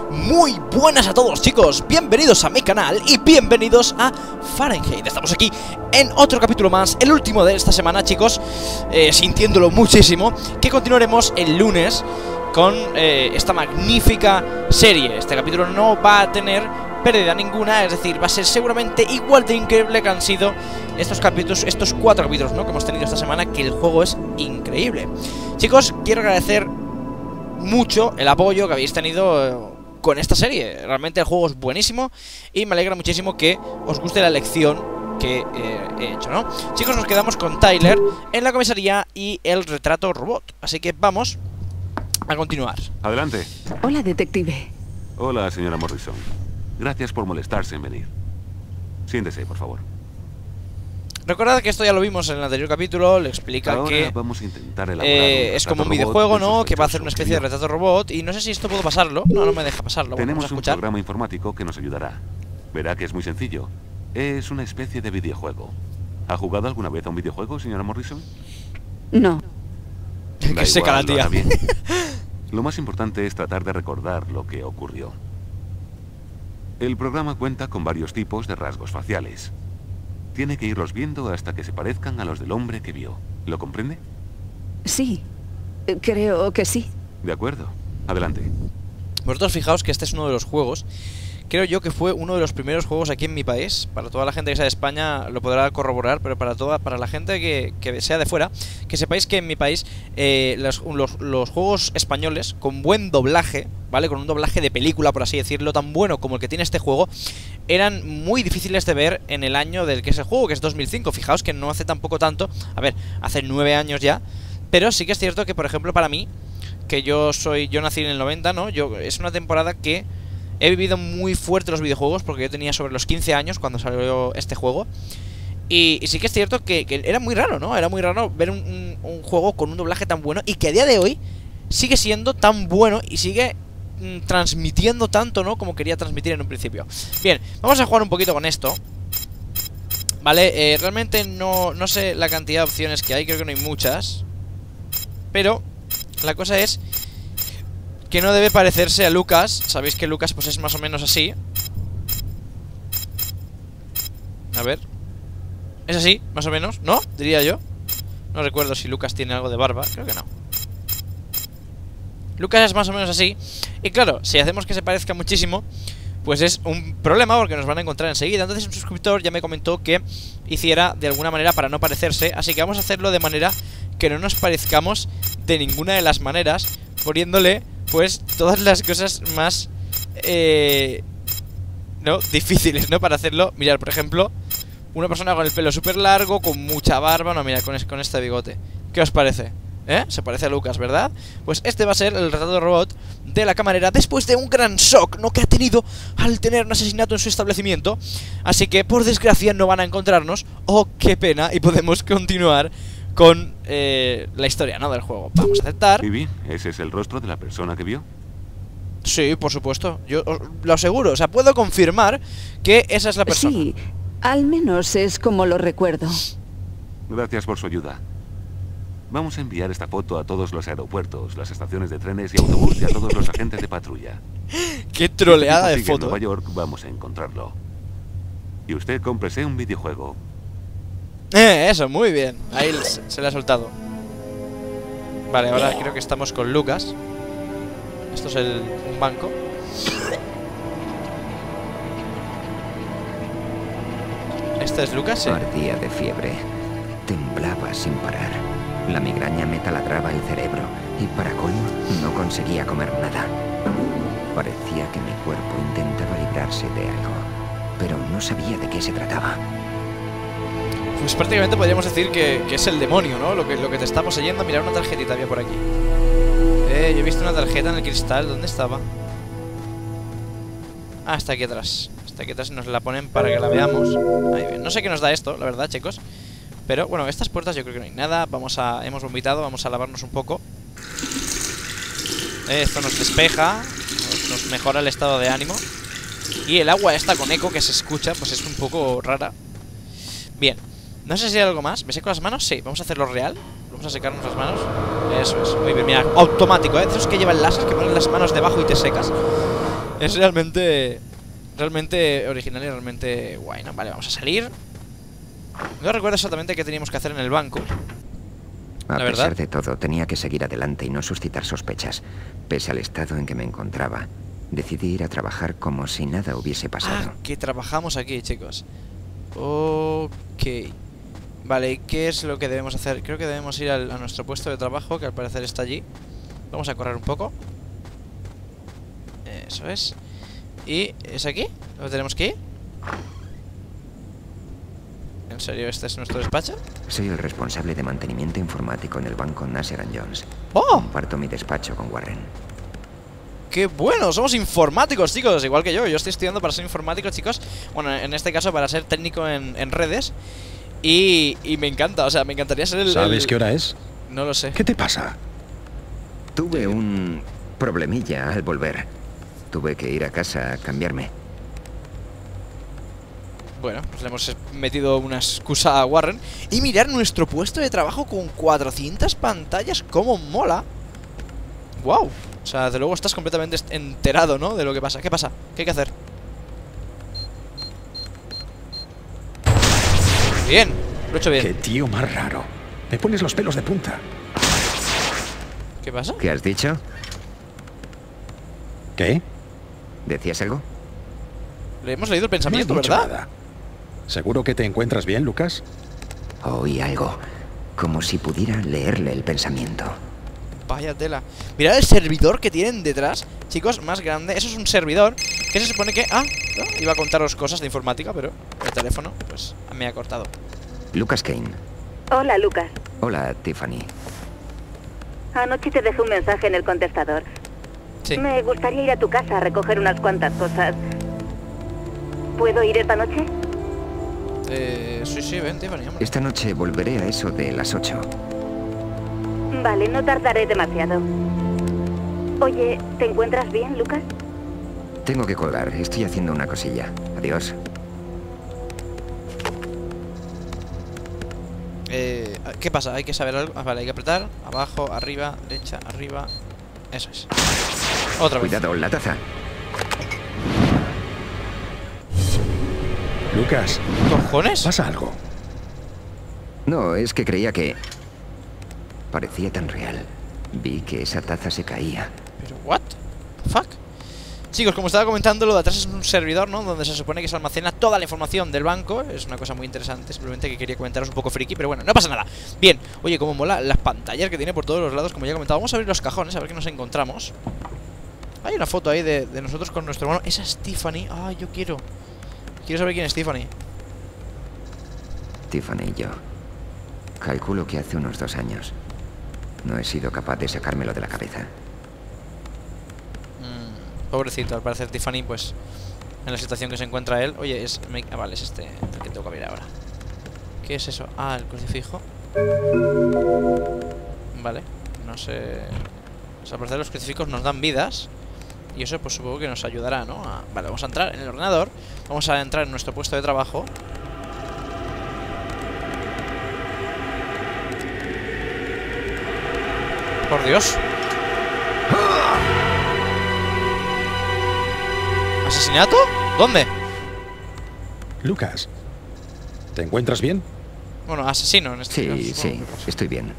Muy buenas a todos, chicos, bienvenidos a mi canal y bienvenidos a Fahrenheit. Estamos aquí en otro capítulo más, el último de esta semana, chicos, sintiéndolo muchísimo, que continuaremos el lunes con esta magnífica serie. Este capítulo no va a tener pérdida ninguna, es decir, va a ser seguramente igual de increíble que han sido estos capítulos, estos 4 capítulos, ¿no?, que hemos tenido esta semana, que el juego es increíble. Chicos, quiero agradecer mucho el apoyo que habéis tenido con esta serie. Realmente el juego es buenísimo y me alegra muchísimo que os guste la lección que he hecho, ¿no? Chicos, nos quedamos con Tyler en la comisaría y el retrato robot, así que vamos a continuar. Adelante. Hola, detective. Hola, señora Morrison. Gracias por molestarse en venir. Siéntese, por favor. Recordad que esto ya lo vimos en el anterior capítulo. Le explica ahora que vamos a intentar elaborar es como un videojuego, ¿no? Que va a hacer una especie de retrato robot. Y no sé si esto puedo pasarlo. No, no me deja pasarlo. Tenemos vamos a un escuchar. programa informático que nos ayudará. Verá que es muy sencillo. Es una especie de videojuego. ¿Ha jugado alguna vez a un videojuego, señora Morrison? No. Que seca la tía. Lo más importante es tratar de recordar lo que ocurrió. El programa cuenta con varios tipos de rasgos faciales. Tiene que irlos viendo hasta que se parezcan a los del hombre que vio. ¿Lo comprende? Sí, creo que sí. De acuerdo. Adelante. Vosotros fijaos que este es uno de los juegos. Creo yo que fue uno de los primeros juegos aquí en mi país. Para toda la gente que sea de España lo podrá corroborar, pero para la gente que sea de fuera, que sepáis que en mi país los juegos españoles con buen doblaje, ¿vale? Con un doblaje de película, por así decirlo, tan bueno como el que tiene este juego, eran muy difíciles de ver en el año del que es el juego, que es 2005. Fijaos que no hace tampoco tanto. A ver, hace 9 años ya. Pero sí que es cierto que, por ejemplo, para mí, que yo nací en el 90, ¿no? Es una temporada que he vivido muy fuerte los videojuegos, porque yo tenía sobre los 15 años cuando salió este juego. Y sí que es cierto que era muy raro, ¿no? Era muy raro ver un juego con un doblaje tan bueno y que a día de hoy sigue siendo tan bueno y sigue transmitiendo tanto, ¿no?, como quería transmitir en un principio. Bien, vamos a jugar un poquito con esto, ¿vale? Realmente no sé la cantidad de opciones que hay, creo que no hay muchas. Pero la cosa es que no debe parecerse a Lucas. Sabéis que Lucas pues es más o menos así. A ver. Es así, más o menos, ¿no? Diría yo. No recuerdo si Lucas tiene algo de barba, creo que no. Lucas es más o menos así. Y claro, si hacemos que se parezca muchísimo, pues es un problema porque nos van a encontrar enseguida. Entonces un suscriptor ya me comentó que hiciera de alguna manera para no parecerse. Así que vamos a hacerlo de manera que no nos parezcamos de ninguna de las maneras, poniéndole pues todas las cosas más no difíciles, ¿no?, para hacerlo. Mirad, por ejemplo, una persona con el pelo súper largo, con mucha barba. No, mira, con este bigote. ¿Qué os parece? Se parece a Lucas, ¿verdad? Pues este va a ser el retrato robot de la camarera después de un gran shock, ¿no?, que ha tenido al tener un asesinato en su establecimiento. Así que, por desgracia, no van a encontrarnos. ¡Oh, qué pena! Y podemos continuar con la historia, ¿no?, del juego. Vamos a aceptar. Y bien, ¿ese es el rostro de la persona que vio? Sí, por supuesto. Yo os lo aseguro. O sea, puedo confirmar que esa es la persona. Sí, al menos es como lo recuerdo. Gracias por su ayuda. Vamos a enviar esta foto a todos los aeropuertos, las estaciones de trenes y autobús y a todos los agentes de patrulla. ¡Qué troleada de En foto! Nueva York vamos a encontrarlo. Y usted cómprese un videojuego. Eso, muy bien. Ahí se le ha soltado. Vale, ahora creo que estamos con Lucas. Esto es un banco. ¿Este es Lucas? Sí. Ardía de fiebre. Temblaba sin parar. La migraña me taladraba el cerebro y, para colmo, no conseguía comer nada. Parecía que mi cuerpo intentaba librarse de algo, pero no sabía de qué se trataba. Pues prácticamente podríamos decir que es el demonio, ¿no? Lo que te está poseyendo. Mira, una tarjetita había por aquí. Yo he visto una tarjeta en el cristal. ¿Dónde estaba? Ah, está aquí atrás. Está aquí atrás y nos la ponen para que la veamos. Ahí bien. No sé qué nos da esto, la verdad, chicos. Pero bueno, estas puertas yo creo que no hay nada. Hemos vomitado, vamos a lavarnos un poco. Esto nos despeja, nos mejora el estado de ánimo. Y el agua esta con eco que se escucha, pues es un poco rara. Bien, no sé si hay algo más. ¿Me seco las manos? Sí, vamos a hacerlo real. Vamos a secarnos las manos. Eso es, muy bien, mira, automático, ¿eh? De esos que llevan láser, que ponen las manos debajo y te secas. Es realmente original y realmente guay, ¿no? Vale, vamos a salir. No recuerdo exactamente qué teníamos que hacer en el banco. A La verdad. pesar de todo, tenía que seguir adelante y no suscitar sospechas. Pese al estado en que me encontraba, decidí ir a trabajar como si nada hubiese pasado. Ah, que trabajamos aquí, chicos. Ok. Vale, ¿qué es lo que debemos hacer? Creo que debemos ir a nuestro puesto de trabajo, que al parecer está allí. Vamos a correr un poco. Eso es. ¿Y es aquí? ¿Dónde tenemos que ir? ¿En serio este es nuestro despacho? Soy el responsable de mantenimiento informático en el banco Nasser & Jones. ¡Oh! Comparto mi despacho con Warren. ¡Qué bueno! Somos informáticos, chicos, igual que yo. Yo estoy estudiando para ser informático, chicos. Bueno, en este caso para ser técnico en redes. Y me encanta, o sea, me encantaría ser el... ¿Sabes qué hora es? No lo sé. ¿Qué te pasa? Tuve un problemilla al volver. Tuve que ir a casa a cambiarme. Bueno, pues le hemos metido una excusa a Warren. Y mirar nuestro puesto de trabajo con 400 pantallas. ¡Cómo mola! ¡Wow! O sea, desde luego estás completamente enterado, ¿no? De lo que pasa. ¿Qué pasa? ¿Qué hay que hacer? Bien, lo he hecho bien. Qué tío más raro. Me pones los pelos de punta. ¿Qué pasa? ¿Qué has dicho? ¿Qué? ¿Decías algo? Le hemos leído el No he pensamiento, dicho ¿verdad? nada. ¿Seguro que te encuentras bien, Lucas? Oí algo. Como si pudiera leerle el pensamiento. Vaya tela. Mirad el servidor que tienen detrás. Chicos, más grande. Eso es un servidor que se supone que... Ah, ¿no? Iba a contaros cosas de informática, pero el teléfono, pues, me ha cortado. Lucas Kane. Hola, Lucas. Hola, Tiffany. Anoche te dejé un mensaje en el contestador. Sí. Me gustaría ir a tu casa a recoger unas cuantas cosas. ¿Puedo ir esta noche? Sí, vente, hombre. Esta noche volveré a eso de las 8. Vale, no tardaré demasiado. Oye, ¿te encuentras bien, Lucas? Tengo que colgar. Estoy haciendo una cosilla. Adiós. ¿Qué pasa? Hay que saber algo. Ah, vale, hay que apretar. Abajo, arriba, derecha, arriba. Eso es. Otra vez. Cuidado, la taza. Lucas, ¿Cojones? ¿pasa algo? No, es que creía que... Parecía tan real. Vi que esa taza se caía. ¿Pero what? ¿Fuck? Chicos, como estaba comentando, lo de atrás es un servidor, ¿no? Donde se supone que se almacena toda la información del banco. Es una cosa muy interesante, simplemente que quería comentaros un poco friki, pero bueno, no pasa nada. Bien, oye, como mola las pantallas que tiene por todos los lados, como ya he comentado. Vamos a abrir los cajones, a ver qué nos encontramos. Hay una foto ahí de nosotros con nuestro hermano. Esa es Tiffany. Ah, yo quiero saber quién es Tiffany. Tiffany y yo. Calculo que hace unos 2 años. No he sido capaz de sacármelo de la cabeza. Pobrecito, al parecer Tiffany, pues, en la situación que se encuentra él. Oye, es... Ah, vale, es este el que tengo que abrir ahora. ¿Qué es eso? Ah, el crucifijo. Vale, no sé... O sea, al parecer los crucifijos nos dan vidas. Y eso, pues, supongo que nos ayudará, ¿no? Vale, vamos a entrar en el ordenador. Vamos a entrar en nuestro puesto de trabajo. Por Dios. ¿Asesinato? ¿Dónde? Lucas, ¿te encuentras bien? Bueno, asesino en este caso. Sí, sí, estoy bien.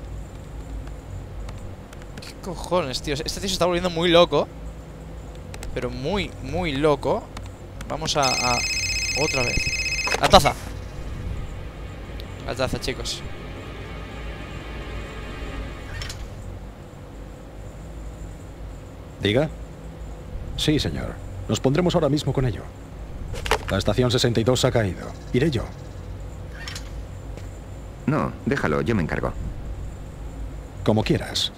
¿Qué cojones, tío? Este tío se está volviendo muy loco. Pero muy, muy loco. Vamos a... Otra vez. La taza. La taza, chicos. ¿Diga? Sí, señor. Nos pondremos ahora mismo con ello. La estación 62 ha caído. Iré yo. No, déjalo, yo me encargo. Como quieras.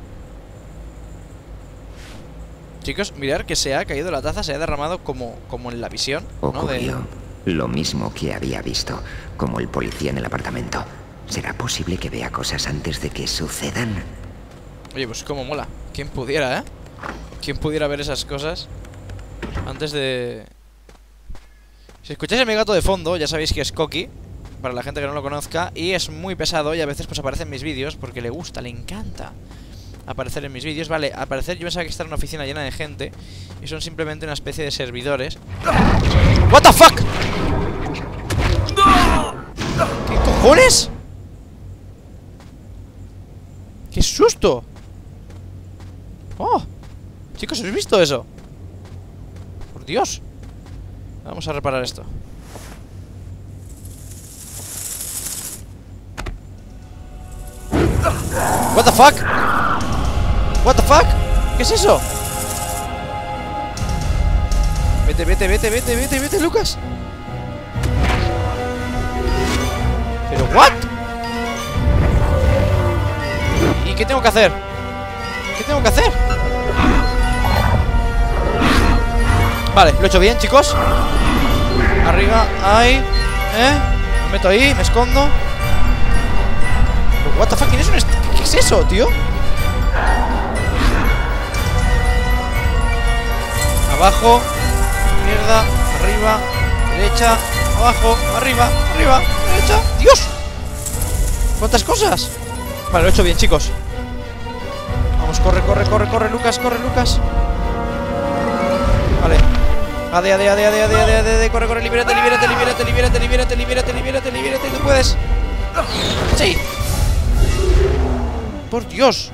Chicos, mirar que se ha caído la taza. Se ha derramado como en la visión, ¿no? Ocurrió lo mismo que había visto, como el policía en el apartamento. ¿Será posible que vea cosas antes de que sucedan? Oye, pues cómo mola. ¿Quién pudiera, ¿Quién pudiera ver esas cosas antes de...? Si escucháis a mi gato de fondo, ya sabéis que es Coqui, para la gente que no lo conozca, y es muy pesado y a veces pues aparece en mis vídeos porque le gusta, le encanta aparecer en mis vídeos. Vale, aparecer, yo pensaba que esta era una oficina llena de gente y son simplemente una especie de servidores. What the fuck? ¿Qué cojones? ¡Qué susto! ¡Oh! Chicos, ¿habéis visto eso? ¡Por Dios! Vamos a reparar esto. What the fuck? What the fuck? ¿Qué es eso? Vete, Lucas. ¿Pero what? ¿Y qué tengo que hacer? ¿Qué tengo que hacer? Vale, lo he hecho bien, chicos. Arriba, ahí. Me meto ahí, me escondo. What the fuck, ¿quién es un ¿qué es eso, tío? Abajo, izquierda, arriba, derecha, abajo, arriba, derecha. ¡Dios! ¿Cuántas cosas? Vale, lo he hecho bien, chicos. Vamos, corre, Lucas, Vale. AD, corre, libérate, tú puedes. Sí. Por Dios.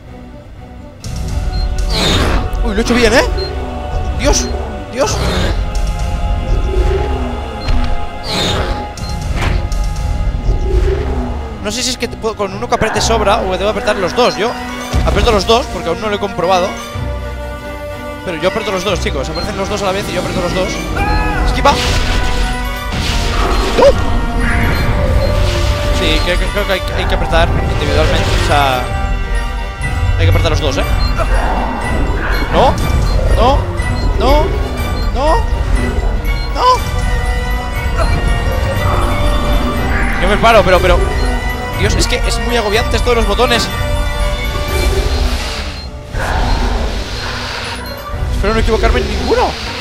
Uy, lo he hecho bien, ¿eh? Dios. No sé si es que con uno que apriete sobra o debo apretar los dos. Yo aprieto los dos porque aún no lo he comprobado. Pero yo aprieto los dos, chicos. Aparecen los dos a la vez y yo aprieto los dos. ¡Esquiva! Sí, creo que hay que apretar individualmente. O sea, hay que apretar los dos, ¿eh? No. Yo me paro, pero Dios, es que es muy agobiante esto de los botones. Espero no equivocarme en ninguno.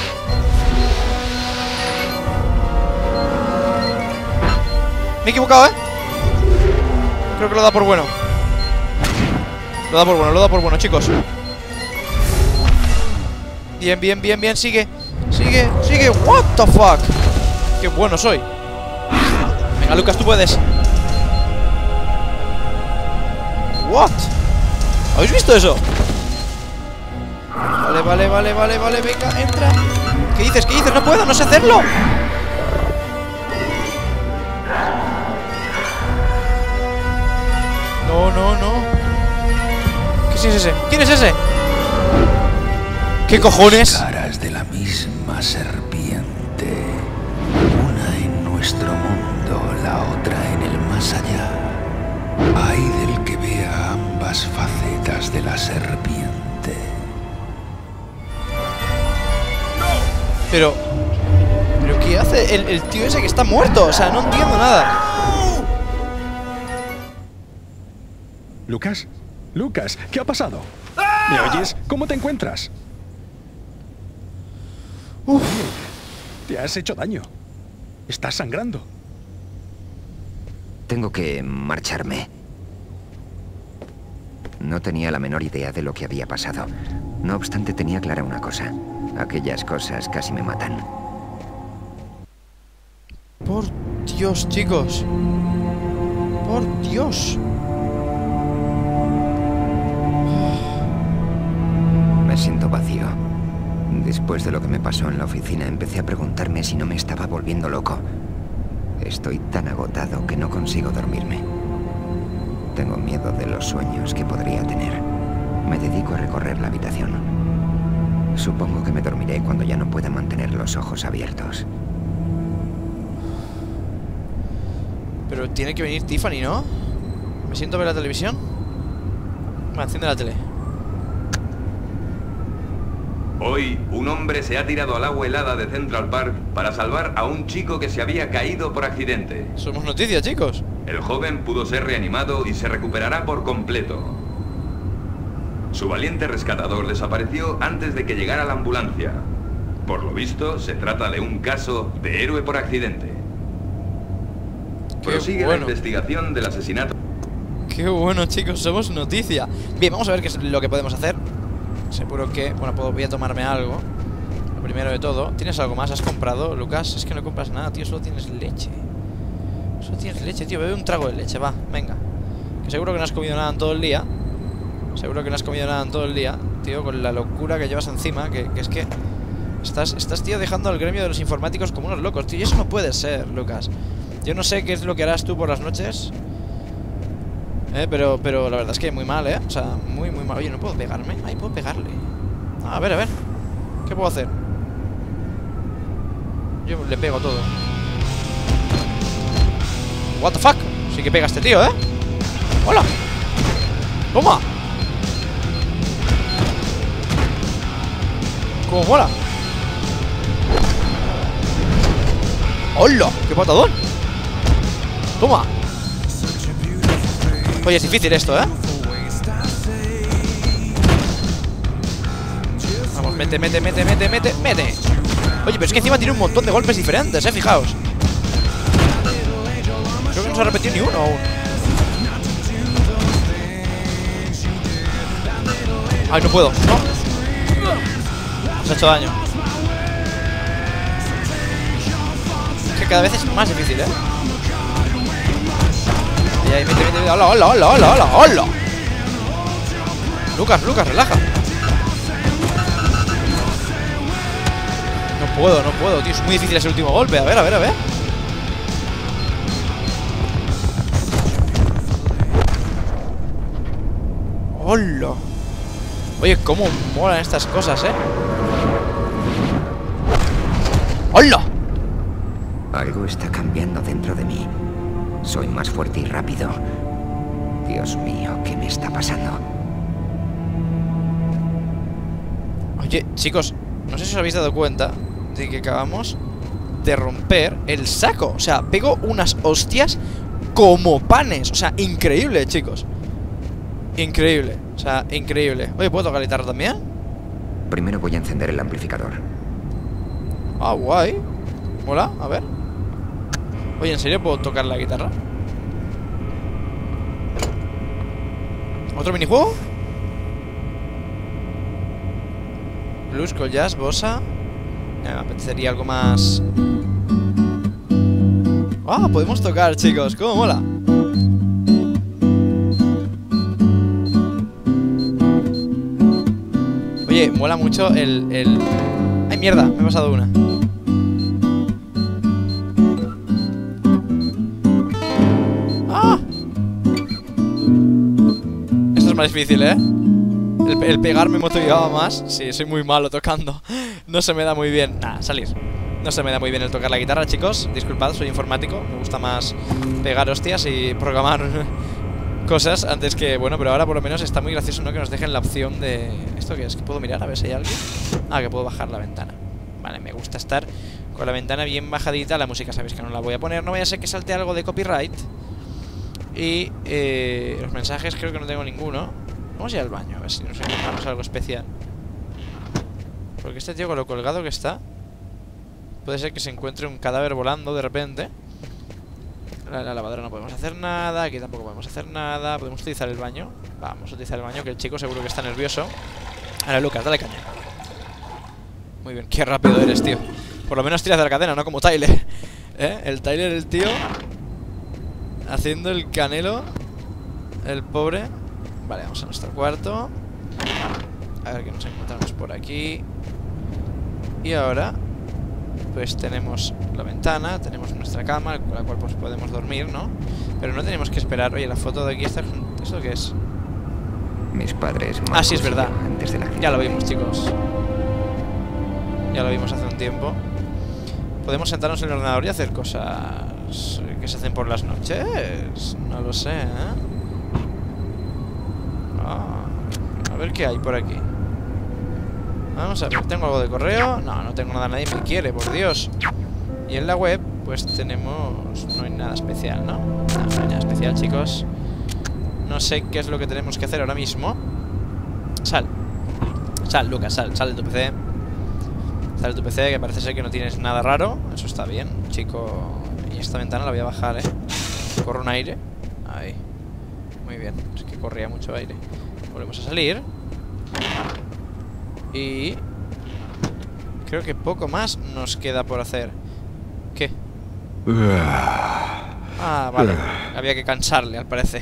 Me he equivocado, ¿eh? Creo que lo da por bueno. Lo da por bueno, chicos. Bien, sigue. What the fuck. Qué bueno soy. Venga, Lucas, tú puedes. What? ¿Habéis visto eso? Vale, venga, entra. ¿Qué dices? No puedo, no sé hacerlo. No. ¿Quién es ese? ¿Qué cojones? Caras de la misma serpiente. Una en nuestro mundo, la otra en el más allá. Ay del que vea ambas facetas de la serpiente. Pero ¿qué hace el tío ese que está muerto? O sea, no entiendo nada. Lucas, ¿qué ha pasado? ¿Me oyes? ¿Cómo te encuentras? Uf. Te has hecho daño. Estás sangrando. Tengo que marcharme. No tenía la menor idea de lo que había pasado. No obstante, tenía clara una cosa. Aquellas cosas casi me matan. Por Dios, chicos. Por Dios. Me siento vacío. Después de lo que me pasó en la oficina, empecé a preguntarme si no me estaba volviendo loco. Estoy tan agotado que no consigo dormirme. Tengo miedo de los sueños que podría tener. Me dedico a recorrer la habitación. Supongo que me dormiré cuando ya no pueda mantener los ojos abiertos. Pero tiene que venir Tiffany, ¿no? ¿Me siento a ver la televisión? Me enciende la tele. Hoy, un hombre se ha tirado al agua helada de Central Park para salvar a un chico que se había caído por accidente. Somos noticias, chicos. El joven pudo ser reanimado y se recuperará por completo. Su valiente rescatador desapareció antes de que llegara la ambulancia. Por lo visto, se trata de un caso de héroe por accidente. Prosigue la investigación del asesinato. Qué bueno, chicos, somos noticia. Bien, vamos a ver qué es lo que podemos hacer. Seguro que... Bueno, voy a tomarme algo. Lo primero de todo. ¿Tienes algo más? ¿Has comprado, Lucas? Es que no compras nada, tío, solo tienes leche. Solo tienes leche, tío, bebe un trago de leche, va, venga. Que seguro que no has comido nada en todo el día. Seguro que no has comido nada en todo el día, tío, con la locura que llevas encima. Que es que... Estás, tío, dejando al gremio de los informáticos como unos locos, tío. Y eso no puede ser, Lucas. Yo no sé qué es lo que harás tú por las noches. Pero la verdad es que muy mal, O sea, muy mal. Oye, ¿no puedo pegarme? Ahí puedo pegarle. A ver. ¿Qué puedo hacer? Yo le pego todo. What the fuck? Sí que pega este tío, ¡Hola! ¡Toma! ¡Cómo mola! ¡Hola! ¡Qué patadón! ¡Toma! Oye, es difícil esto, Vamos, mete. Oye, pero es que encima tiene un montón de golpes diferentes, fijaos. Creo que no se ha repetido ni uno aún. Ay, no puedo, no. Se ha hecho daño. Es que cada vez es más difícil, Y ahí, mete. ¡Hola! Lucas, relaja. No puedo, tío. Es muy difícil ese último golpe. A ver. ¡Hola! Oye, cómo molan estas cosas, ¡Hola! Algo está cambiando dentro de mí. Soy más fuerte y rápido. Dios mío, ¿qué me está pasando? Oye, chicos, no sé si os habéis dado cuenta de que acabamos de romper el saco. O sea, pego unas hostias como panes. O sea, increíble, chicos. Increíble, o sea, increíble. Oye, ¿puedo tocar la guitarra también? Primero voy a encender el amplificador. Ah, guay. Mola, a ver. Oye, ¿en serio puedo tocar la guitarra? ¿Otro minijuego? Blues, con jazz, bossa. Me apetecería algo más. Ah, podemos tocar, chicos, cómo mola. Oye, mola mucho el... ¡Ay, mierda! Me he pasado una. ¡Ah! Esto es más difícil, El pegar me motivaba más. Sí, soy muy malo tocando. No se me da muy bien. Nada, salir. No se me da muy bien el tocar la guitarra, chicos. Disculpad, soy informático. Me gusta más pegar hostias y programar cosas antes que... Bueno, pero ahora por lo menos está muy gracioso, ¿no? Que nos dejen la opción de... ¿Esto qué es? ¿Que puedo mirar a ver si hay alguien? Ah, que puedo bajar la ventana. Vale, me gusta estar con la ventana bien bajadita. La música sabéis que no la voy a poner. No vaya a ser que salte algo de copyright. Y los mensajes creo que no tengo ninguno. Vamos a ir al baño, a ver si nos encontramos algo especial. Porque este tío con lo colgado que está, puede ser que se encuentre un cadáver volando de repente. La lavadora no podemos hacer nada. Aquí tampoco podemos hacer nada. Podemos utilizar el baño. Vamos a utilizar el baño, que el chico seguro que está nervioso. Ahora, Lucas, dale caña. Muy bien, qué rápido eres, tío. Por lo menos tiras de la cadena, no como Tyler. El Tyler, el tío, haciendo el canelo. El pobre. Vale, vamos a nuestro cuarto. A ver qué nos encontramos por aquí. Y ahora pues tenemos la ventana, tenemos nuestra cama, con la cual pues podemos dormir, ¿no? Pero no tenemos que esperar. Oye, la foto de aquí está... ¿Esto qué es? Mis padres... Ah, sí, es verdad. Antes de la... Ya lo vimos, chicos. Ya lo vimos hace un tiempo. Podemos sentarnos en el ordenador y hacer cosas que se hacen por las noches. No lo sé, A ver qué hay por aquí. Vamos a ver, ¿tengo algo de correo? No, no tengo nada, nadie me quiere, por Dios. Y en la web, pues tenemos... No hay nada especial, ¿no? No hay nada especial, chicos. No sé qué es lo que tenemos que hacer ahora mismo. Sal. Sal, Lucas, sal de tu PC. Sal de tu PC, que parece ser que no tienes nada raro. Eso está bien, chico. Y esta ventana la voy a bajar, Corro un aire. Ahí. Muy bien, es que corría mucho aire. Volvemos a salir. Y... creo que poco más nos queda por hacer. ¿Qué? Ah, vale. Había que cansarle, al parecer.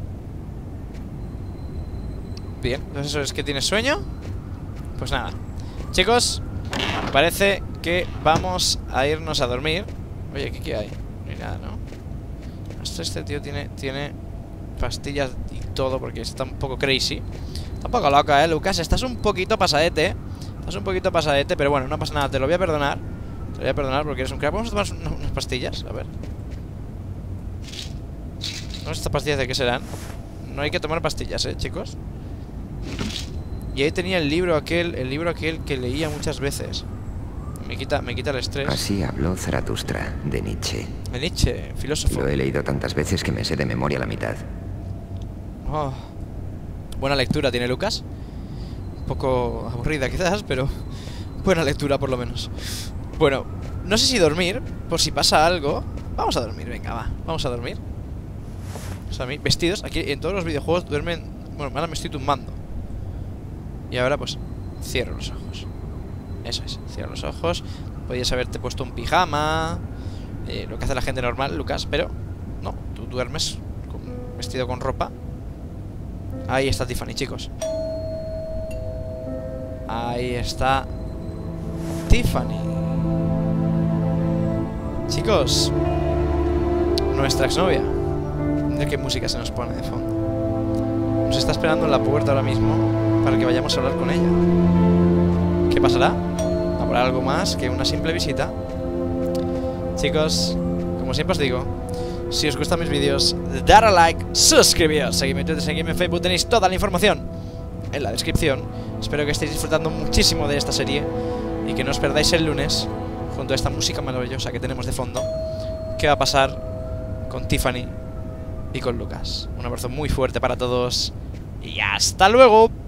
Bien, entonces eso es que tienes sueño. Pues nada, chicos, me parece que vamos a irnos a dormir. Oye, ¿qué hay? No hay nada, ¿no? Este tío tiene pastillas y todo porque está un poco crazy. Está un poco loca, Lucas. Estás un poquito pasadete. Estás un poquito pasadete, pero bueno, no pasa nada. Te lo voy a perdonar. Te lo voy a perdonar porque eres un crack. Vamos a tomar unas pastillas, a ver. ¿No? ¿Estas pastillas de qué serán? No hay que tomar pastillas, chicos. Y ahí tenía el libro aquel que leía muchas veces. Me quita el estrés. Así habló Zaratustra, de Nietzsche. De Nietzsche, filósofo. Lo he leído tantas veces que me sé de memoria la mitad. Oh, buena lectura tiene Lucas. Un poco aburrida quizás, pero buena lectura por lo menos. Bueno, no sé si dormir, por si pasa algo. Vamos a dormir, venga, va. Vamos a dormir. Vamos a dormir. Vestidos, aquí en todos los videojuegos duermen. Bueno, ahora me estoy tumbando. Y ahora pues cierro los ojos. Eso es, cierro los ojos. Podrías haberte puesto un pijama, lo que hace la gente normal, Lucas, pero no, tú duermes vestido con ropa. Ahí está Tiffany, chicos. Ahí está Tiffany. Chicos, nuestra exnovia. Mira qué música se nos pone de fondo. Nos está esperando en la puerta ahora mismo para que vayamos a hablar con ella. ¿Qué pasará? ¿Habrá algo más que una simple visita? Chicos, como siempre os digo, si os gustan mis vídeos, dar a like, suscribiros, seguidme en Twitter, seguidme en Facebook, tenéis toda la información en la descripción. Espero que estéis disfrutando muchísimo de esta serie y que no os perdáis el lunes junto a esta música maravillosa que tenemos de fondo. ¿Qué va a pasar con Tiffany y con Lucas? Un abrazo muy fuerte para todos y hasta luego.